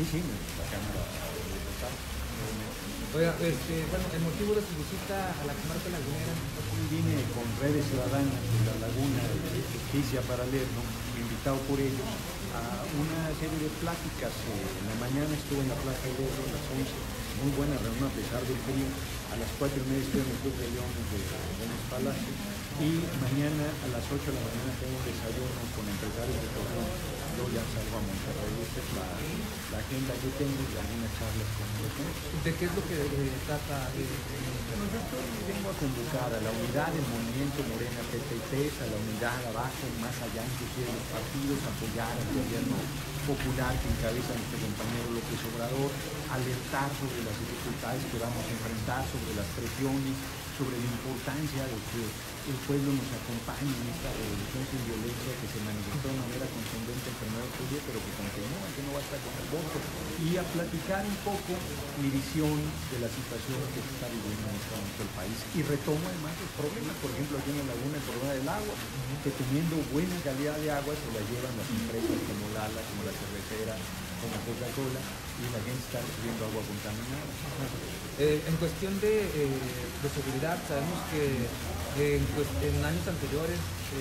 Sí, sí, la Cámara de Diputados. Oiga, bueno, el motivo de su visita a la comarca lagunera. Vine con Redes Ciudadanas de la Laguna de Justicia para Lerdo, invitado por ellos a una serie de pláticas. En la mañana estuve en la Plaza de Lerdo a las 11, muy buena reunión a pesar del frío. A las 4:30 estuve en el Club de Leones de Gómez Palacio y mañana a las 8 de la mañana tengo un desayuno con empresarios de Torreón. Yo ya salgo a Monterrey, esta es la agenda que tengo y algunas charlas con los medios. ¿De qué es lo que trata? Bueno, yo vengo a convocar a la unidad del movimiento Morena PT3, a la unidad abajo, más allá inclusive de los partidos, apoyar al gobierno popular que encabeza nuestro compañero López Obrador, alertar sobre las dificultades que vamos a enfrentar, sobre las presiones, sobre la importancia de que el pueblo nos acompañe en esta revolución sin violencia que se manifestó de manera contundente el 1 de octubre, pero que continúa, que no basta con el voto, y a platicar un poco mi visión de la situación que se está viviendo en este momento el país. Y retomo además los problemas, por ejemplo, aquí en la laguna el problema del agua, que teniendo buena calidad de agua se la llevan las empresas como Lala, como la cervecera, como Coca-Cola, y la gente está recibiendo agua contaminada. En cuestión de seguridad, sabemos que en años anteriores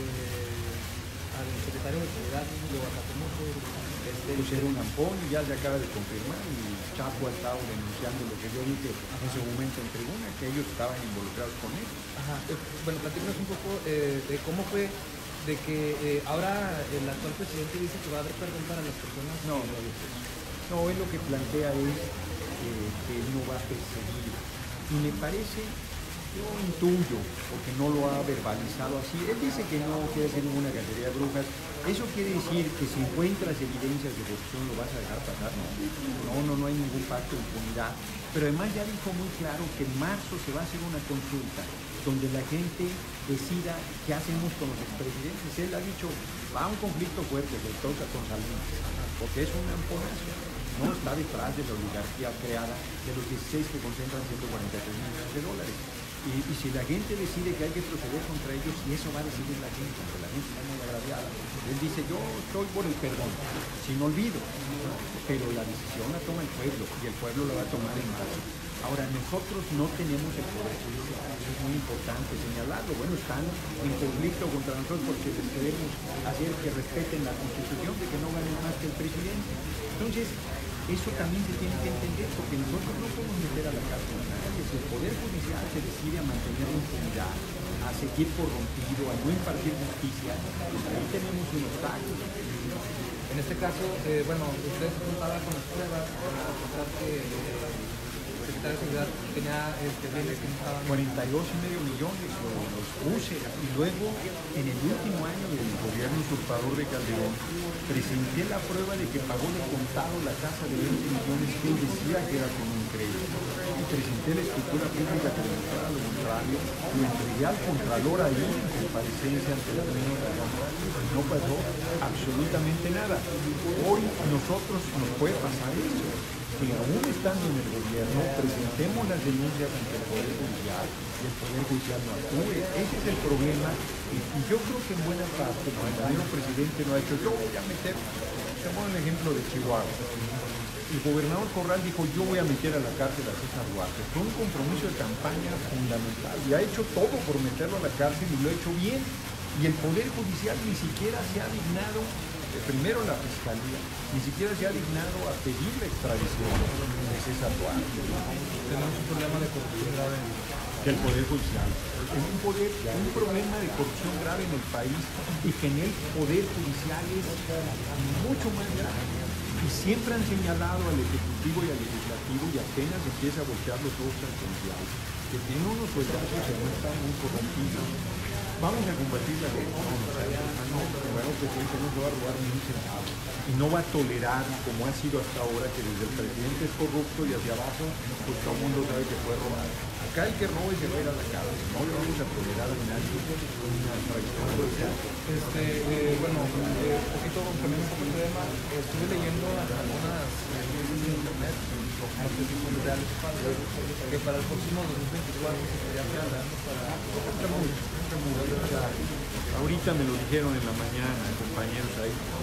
al secretario de Seguridad lo atacó mucho. Pusieron un ampón y ya se acaba de confirmar, y Chapo ha estado denunciando lo que yo dije en ese momento en tribuna, que ellos estaban involucrados con él. Ajá. Bueno, platícanos un poco de cómo fue de que ahora el actual presidente dice que va a haber perdón para las personas. No, no dice eso. No, él lo que plantea es que él no va a perseguir. Y me parece, yo intuyo, porque no lo ha verbalizado así, él dice que no quiere hacer ninguna cacería de brujas. ¿Eso quiere decir que si encuentras evidencias de corrupción lo vas a dejar pasar? No hay ningún pacto de impunidad. Pero además ya dijo muy claro que en marzo se va a hacer una consulta donde la gente decida qué hacemos con los expresidentes. Él ha dicho, va a un conflicto fuerte, le toca con Salinas, porque es un amponazo. No está detrás de la oligarquía creada de los 16 que concentran 143 millones de dólares. Y si la gente decide que hay que proceder contra ellos, y eso va a decidir la gente, porque la gente está muy agraviada. Él dice, yo estoy por el perdón, sin olvido, ¿no? Pero la decisión la toma el pueblo, y el pueblo la va a tomar en marzo. Ahora, nosotros no tenemos el poder judicial, eso es muy importante señalarlo. Bueno, están en conflicto contra nosotros porque les queremos hacer que respeten la Constitución, de que no ganen más que el presidente. Entonces, eso también se tiene que entender, porque nosotros no podemos meter a la cárcel a nadie. Si el Poder Judicial se decide a mantener la impunidad, a seguir corrompido, a no impartir justicia, pues ahí tenemos un obstáculo. En este caso, bueno, ustedes se contaban con las pruebas para demostrar que el secretario de Seguridad tenía bienes que no estaban... 42,5 millones los puse, y luego en el último año del gobierno usurpador de Calderón presenté la prueba de que pagó de contado la casa de 20 millones que él decía que era con un crédito, y presenté la escritura pública que demostraba lo contrario, lo entregué al Contralor ahí en comparecencia ante la Pleno de la Cámara, y no pasó absolutamente nada. Hoy nosotros nos puede pasar eso, que aún estando en el gobierno presentemos las denuncias ante el Poder Judicial y el Poder Judicial no actúe. Ese es el problema, y yo creo que en buena parte el compañero presidente no ha hecho. Yo voy a meter, te pongo el ejemplo de Chihuahua. El gobernador Corral dijo, yo voy a meter a la cárcel a César Duarte. Fue un compromiso de campaña fundamental, y ha hecho todo por meterlo a la cárcel, y lo ha hecho bien. Y el Poder Judicial ni siquiera se ha dignado, primero la Fiscalía, ni siquiera se ha dignado a pedir la extradición de César Duarte. Tenemos un problema de corrupción grave del Poder Judicial. Es un problema de corrupción grave en el país, y que en el Poder Judicial es mucho más grave. Y siempre han señalado al Ejecutivo y al Legislativo, y apenas empieza a voltear los ojos al Judicial, que tiene unos sueldazos que no están muy corrompidos. Vamos a combatir la corrupción. El gobierno presidente no se va a robar ni un centavo, y no va a tolerar, como ha sido hasta ahora, que desde el presidente es corrupto y hacia abajo, pues todo el mundo sabe que puede robar. Acá el que robe se va a ir a la cárcel. No le vamos a tolerar a nadie una traición social. Bueno, poquito, cambiando un poco el tema, estuve leyendo algunas noticias en internet, no sé si son reales, que para el próximo 2024 se estaría preparando para... Ahorita me lo dijeron en la mañana, compañeros ahí.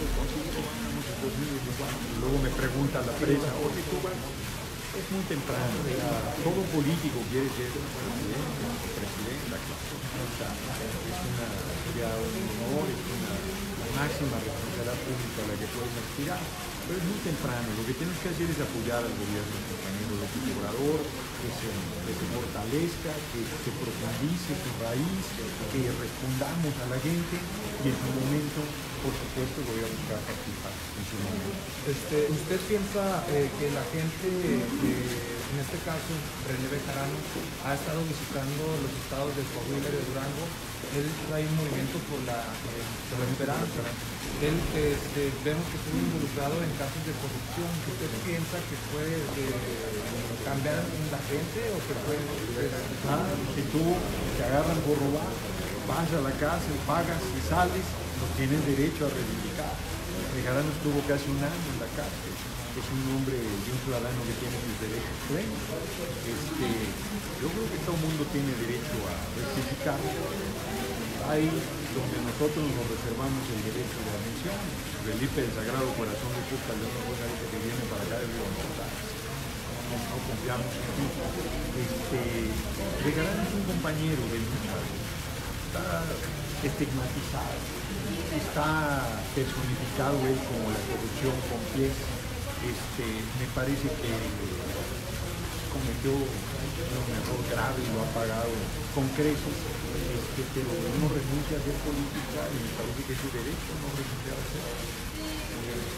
consiguió ganamos en 2024. Luego me pregunta la prensa, oye, tú vas. Es muy temprano, ya todo político quiere ser presidente, presidenta, claro. Es ya un honor, es la máxima responsabilidad pública a la que puedes aspirar, pero es muy temprano. Lo que tienes que hacer es apoyar al gobierno del compañero López Obrador, que se fortalezca, que se profundice su raíz, que respondamos a la gente y en su momento, por supuesto, voy a buscar participar en su momento. ¿Usted piensa que la gente, en este caso René Bejarano, ha estado visitando los estados de Coahuila y de Durango? Él trae un movimiento por la esperanza. Él vemos que estuvo involucrado en casos de corrupción. ¿Usted piensa que puede cambiar la gente o que puede...? Si tú te agarran por robar, vas a la cárcel, pagas y sales, no tienes derecho a reivindicar. Bejarano estuvo casi un año en la cárcel. Es un hombre y un ciudadano que tiene sus derechos plenos. Yo creo que todo el mundo tiene derecho a rectificar. Ahí donde nosotros nos reservamos el derecho de admisión. Felipe del Sagrado Corazón de Cuca, el otro que viene para acá de Río no confiamos en ti. Bejarano es un compañero del muchacho. Está estigmatizado, está personificado él como la corrupción con pies. Me parece que cometió un error grave y lo ha pagado con creces, pero no renuncia a hacer política y me parece que es su derecho no renunciar a hacer.